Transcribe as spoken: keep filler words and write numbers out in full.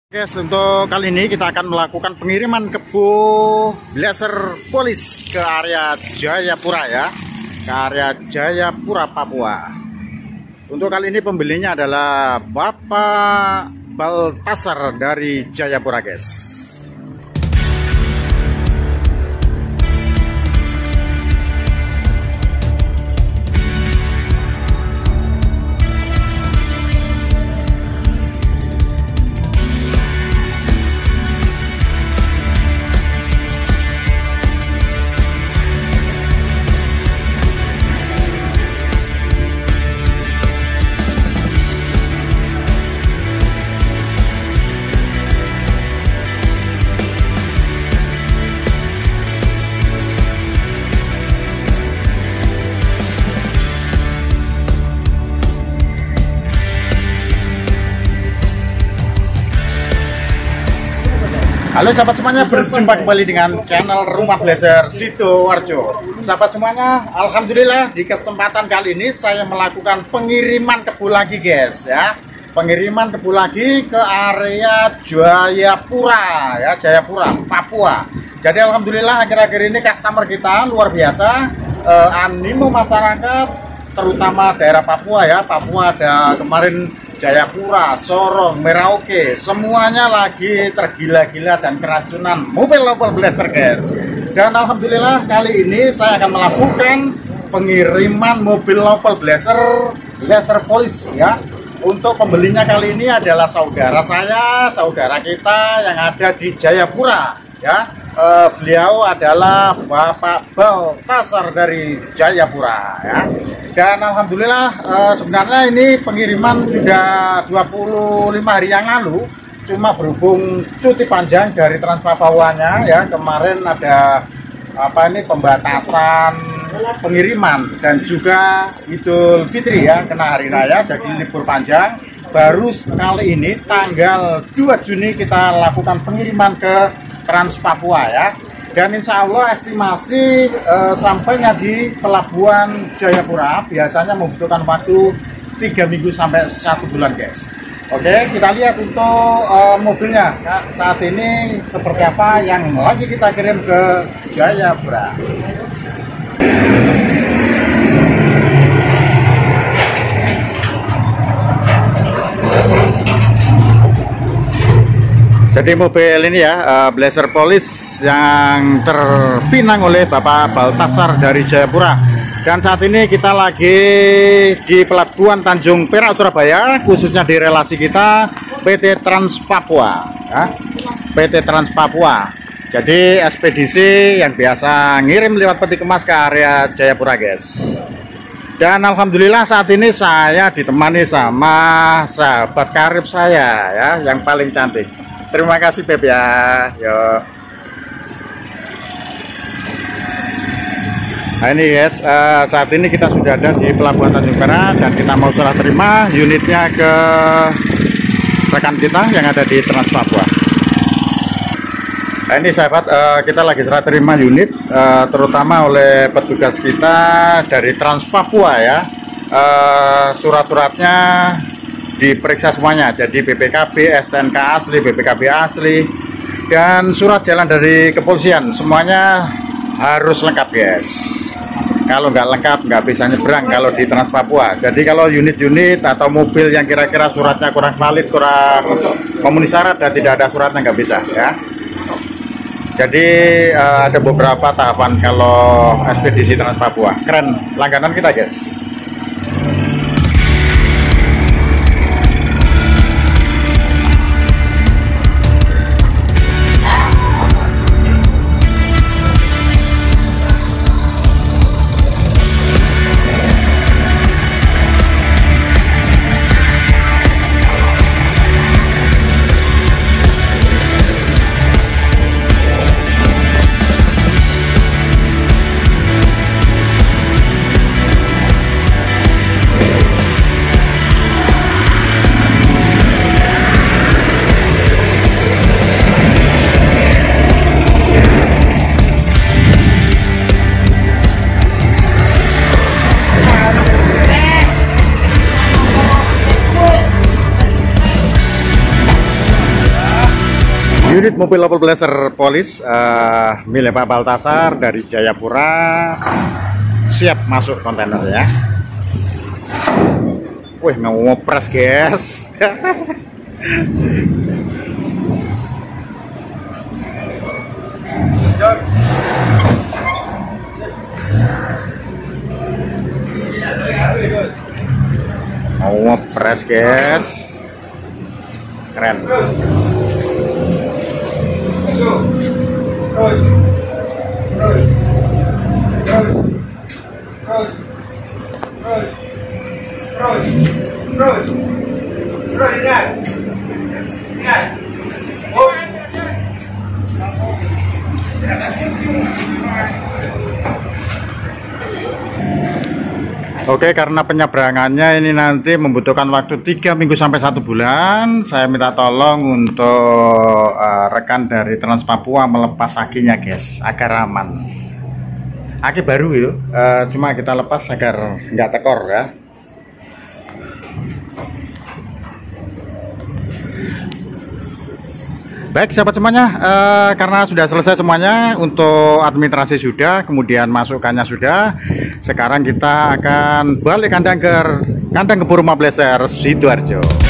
Guys, untuk kali ini kita akan melakukan pengiriman kebo Blazer Polis ke area Jayapura ya, ke area Jayapura, Papua. Untuk kali ini pembelinya adalah Bapak Baltasar dari Jayapura, guys. Halo sahabat semuanya, berjumpa kembali dengan channel Rumah Blazer Sidoarjo. Sahabat semuanya, alhamdulillah di kesempatan kali ini saya melakukan pengiriman kebo lagi, guys ya. Pengiriman kebo lagi ke area Jayapura ya, Jayapura, Papua. Jadi alhamdulillah akhir-akhir ini customer kita luar biasa, eh, animo masyarakat terutama daerah Papua ya. Papua ada kemarin Jayapura, Sorong, Merauke, semuanya lagi tergila-gila dan keracunan mobil Opel Blazer, guys. Dan alhamdulillah kali ini saya akan melakukan pengiriman mobil Opel Blazer Blazer Polis ya. Untuk pembelinya kali ini adalah saudara saya, saudara kita yang ada di Jayapura ya. Uh, beliau adalah Bapak Baltasar dari Jayapura ya. Dan alhamdulillah uh, sebenarnya ini pengiriman sudah dua puluh lima hari yang lalu, cuma berhubung cuti panjang dari Trans Papawanya ya, kemarin ada apa ini pembatasan pengiriman dan juga Idul Fitri ya, kena hari raya jadi libur panjang. Baru kali ini tanggal dua Juni kita lakukan pengiriman ke Trans Papua ya, dan insya Allah estimasi e, sampainya di pelabuhan Jayapura biasanya membutuhkan waktu tiga minggu sampai satu bulan, guys. Oke, kita lihat untuk e, mobilnya nah, saat ini seperti apa yang lagi kita kirim ke Jayapura. Jadi mobil ini ya, uh, Blazer Polis yang terpinang oleh Bapak Baltasar dari Jayapura. Dan saat ini kita lagi di Pelabuhan Tanjung Perak, Surabaya, khususnya di relasi kita P T Trans Papua ya. P T Trans Papua. Jadi ekspedisi yang biasa ngirim lewat peti kemas ke area Jayapura, guys. Dan alhamdulillah saat ini saya ditemani sama sahabat karib saya ya, yang paling cantik. Terima kasih Beb ya. Yo. Nah ini guys, uh, saat ini kita sudah ada di Pelabuhan Tanjung Perak dan kita mau serah terima unitnya ke rekan kita yang ada di Trans Papua. Nah ini sahabat, uh, kita lagi serah terima unit uh, terutama oleh petugas kita dari Trans Papua ya. Uh, surat-suratnya diperiksa semuanya, jadi B P K B, S T N K asli, B P K B asli, dan surat jalan dari kepolisian semuanya harus lengkap, guys. Kalau nggak lengkap nggak bisa nyebrang kalau di Trans Papua. Jadi kalau unit-unit atau mobil yang kira-kira suratnya kurang valid, kurang memenuhi syarat dan tidak ada suratnya nggak bisa ya. Jadi uh, ada beberapa tahapan kalau ekspedisi Trans Papua. Keren, langganan kita, guys. Unit mobil Opel Blazer Polis uh, milik Pak Baltasar dari Jayapura siap masuk kontainer ya. Wih, ngopres guys. Ngopres guys, keren. Oke, karena penyeberangannya ini nanti membutuhkan waktu tiga minggu sampai satu bulan, saya minta tolong untuk uh, rekan dari Trans Papua melepas akinya guys, agar aman. Aki baru itu, uh, cuma kita lepas agar nggak tekor ya. Baik sahabat semuanya, eh, karena sudah selesai semuanya untuk administrasi sudah, kemudian masukannya sudah, sekarang kita akan balik kandang ke kandang kebun rumah Blazer Sidoarjo.